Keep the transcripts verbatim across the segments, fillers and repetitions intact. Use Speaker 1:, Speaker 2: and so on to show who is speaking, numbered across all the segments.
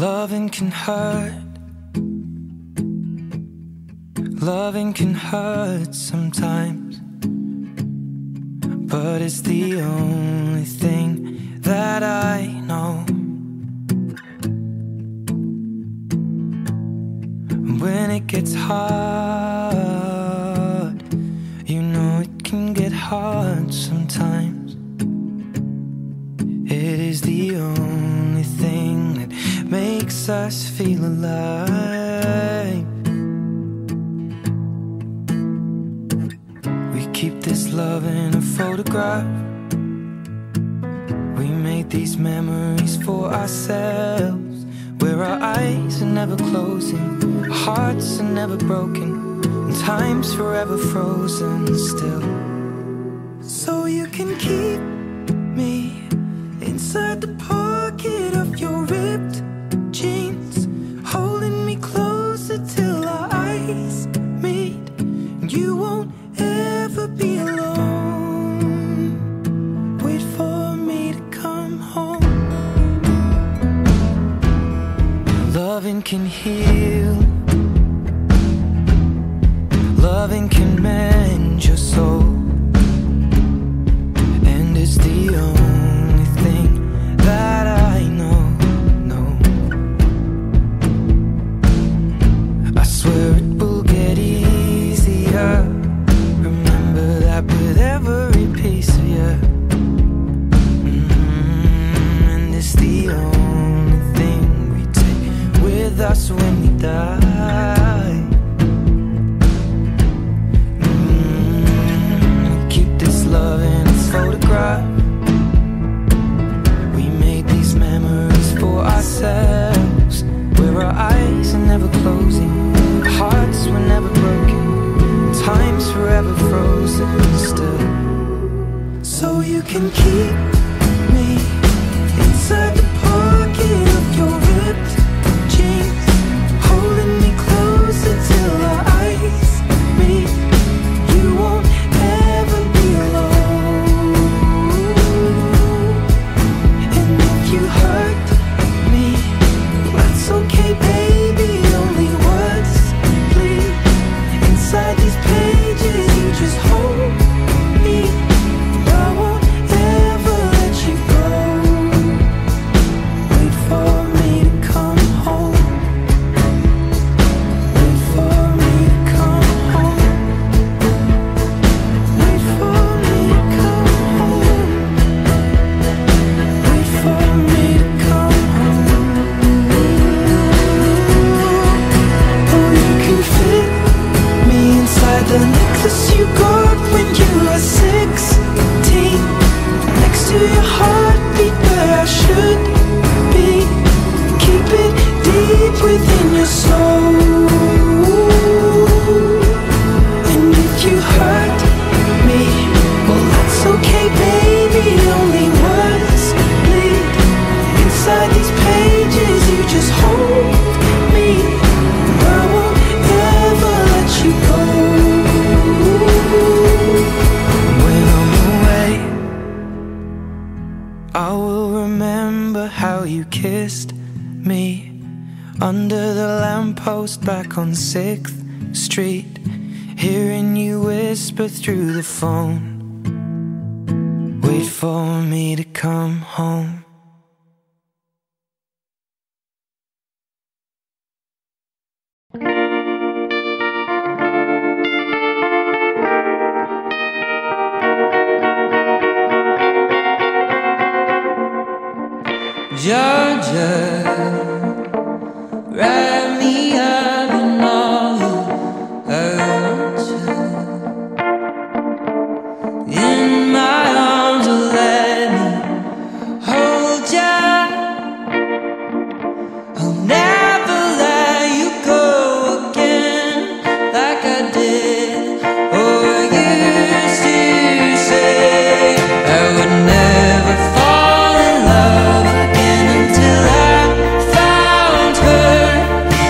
Speaker 1: Loving can hurt. Loving can hurt sometimes, but it's the only thing that I know. When it gets hard, you know it can get hard sometimes. It is the only thing that makes us feel alive. We keep this love in a photograph. We made these memories for ourselves, where our eyes are never closing, our hearts are never broken, and time's forever frozen still. So you can keep me inside the pocket of your ripped jeans, holding me closer till our eyes meet, and you won't ever be alone. Wait for me to come home. Loving can heal. Loving can mend your soul, and it's the only thing that I know, no. I swear it will get easier. Remember that with every piece of you. Mm-hmm. And it's the only thing we take with us when we die. Mm-hmm. We keep this love in its photograph. We made these memories for ourselves, where our eyes are never closing, our hearts were never broken, time's forever frozen still. So you can keep me inside the pocket of your ripped jeans, holding me closer till our eyes meet. You won't ever be alone. And if you hurt me, that's okay, baby. Only words bleed inside these pages. You just hold me. I won't ever let you go. Wait for me to come home. Wait for me to come home. Wait for me to come home. Wait for me to come home. Oh, you can fit me inside the necklace you got when you were sixteen, next to your heartbeat where I should be. Keep it deep within your soul. And if you hurt me, well, that's okay, baby. Only words bleed inside these pages. You just hold me. I won't ever let you go. When I'm away, I will remember how you kissed me under the lamppost back on sixth street, hearing you whisper through the phone, wait for me to come home.
Speaker 2: Georgia, wrap me up in all you hurt you. In my arms, oh, let me hold ya. I'll never let you go again like I did or used to say. I would never fall in love again until I found her.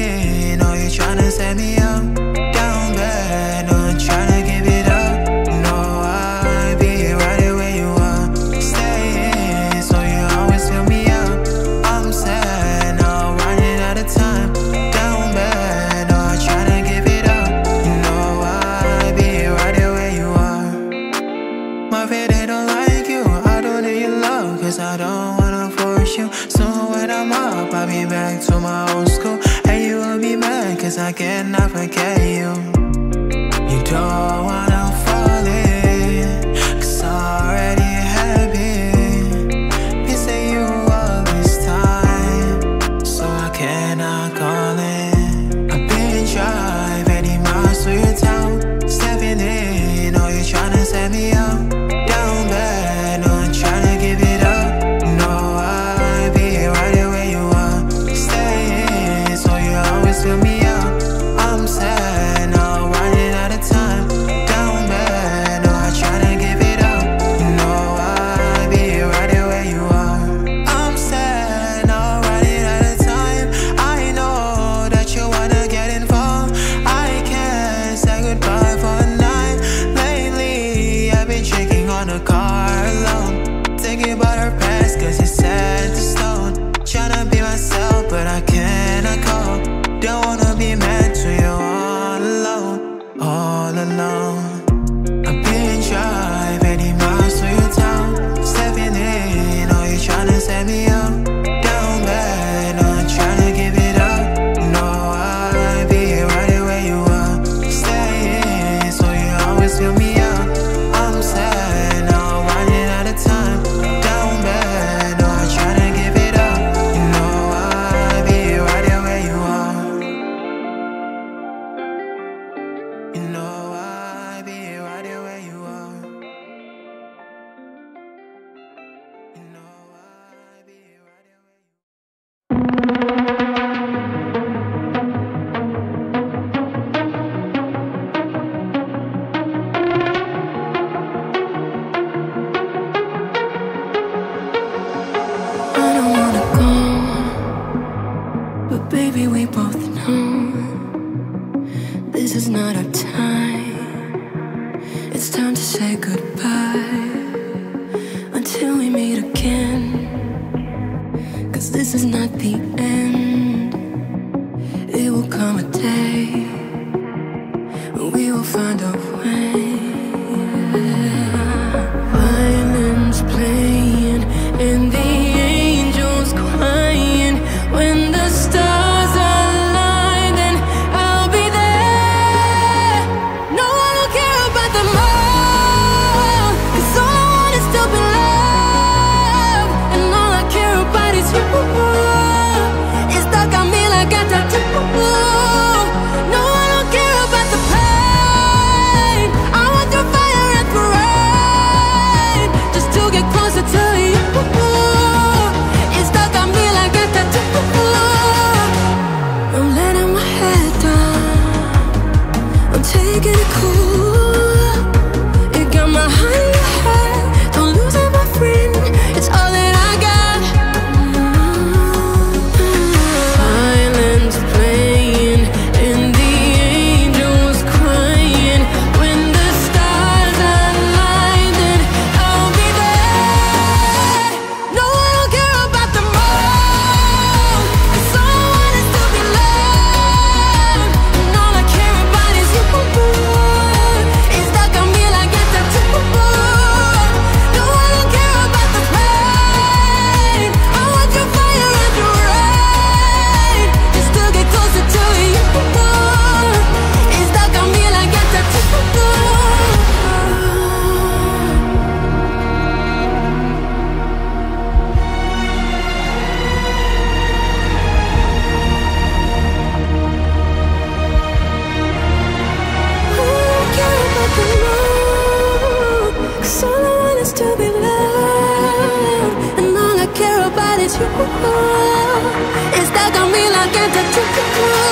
Speaker 1: in. Oh, you're tryna set me up down bad. No, I'm tryna give it up. No, I'll be right where you are. Stay in, so you always fill me up. I'm sad, now I'm running out of time. Down bad, no, I'm tryna give it up. No, I'll be right where you are. My feet, they don't like you. I don't need your love, cause I don't wanna force you. So when I'm up, I'll be back to my old school. And you will be mad, cause I cannot forget you. You don't wanna fall in, cause I already have been. You say you all this time, so I cannot call in. I've been driving eighty miles through your town. Stepping in, oh, you're tryna set me up down bad. No, I'm tryna give it up. No, I'll be right where you are. Stay in, so you always fill me up. I'm sad, now I'm running out of time. Down bad, no, I'm tryna give it up. No, I'll be right where you are. I'm sad, now I'm running out of time. I know that you wanna get involved. I can't say goodbye for a night. Lately, I've been shaking on the car alone, thinking about her past, cause it's set to stone. Tryna be myself, but I cannot cope. Don't wanna be mad to you all alone, all alone. I've been driving eighty miles through your town. Stepping in, oh, you're tryna set me up down bad. No, I'm tryna give it up. No, I'll be right where you are. Stay in, so you always fill me up. I'm sad, now I'm running out of time. Down bad, no, I'm tryna give it up. You know I'll be right where you are. You know I'll be right where you are. You know I'll be right where you are.
Speaker 2: I don't wanna go, but baby, we both know this is not our time. It's time to say goodbye until we meet again. Cause this is not the end. It will come a day when we will find a way. Violins playing and the angels crying. When the stars align, then I'll be there. No, I don't care about them all, cause all I want is to be loved. And all I care about is you. It's stuck on me like a tattoo. No, I don't care about the pain. I want through fire and through rain, just to get closer to you. It's stuck on me like a tattoo. I'm letting my head down, I'm taking it cool. You got my heart in your head, don't lose it, my friend. It's all that I got. Violins playing and the angels crying. When the stars align, then I'll be there. No, I don't care about them all, cause all I want is to be loved. And all I care about is you. It's stuck on me like a tattoo. No, I don't care about the pain. I want your fire and your rain, just to get closer to you. It's stuck on me like a tattoo. Cause all I want is to be loved, and all I care about is you. It's stuck on me like a tattoo.